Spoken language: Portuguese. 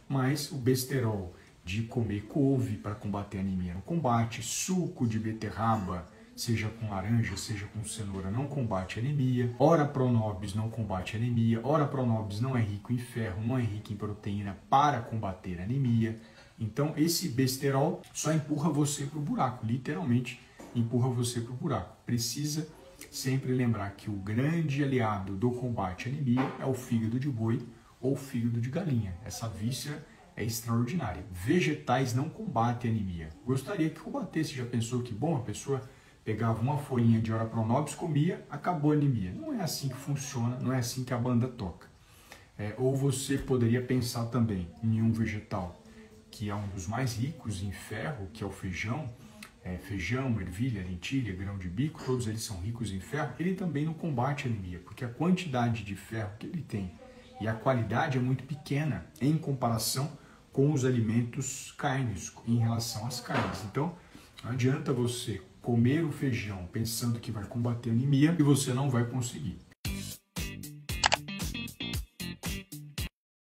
mas o besterol de comer couve para combater anemia não combate, suco de beterraba, seja com laranja, seja com cenoura, não combate anemia, ora pronobis não combate anemia, ora pronobis não é rico em ferro, não é rico em proteína para combater anemia. Então esse besterol só empurra você para o buraco, literalmente empurra você para o buraco. Precisa sempre lembrar que o grande aliado do combate à anemia é o fígado de boi ou fígado de galinha. Essa víscera é extraordinária. Vegetais não combatem anemia. Gostaria que combatesse. Já pensou que bom? A pessoa pegava uma folhinha de ora pronobis, comia, acabou a anemia. Não é assim que funciona, não é assim que a banda toca. Ou você poderia pensar também em um vegetal que é um dos mais ricos em ferro, que é o feijão. Feijão, ervilha, lentilha, grão de bico, todos eles são ricos em ferro. Ele também não combate a anemia, porque a quantidade de ferro que ele tem e a qualidade é muito pequena em comparação com os alimentos carnes, em relação às carnes. Então, não adianta você comer o feijão pensando que vai combater a anemia e você não vai conseguir.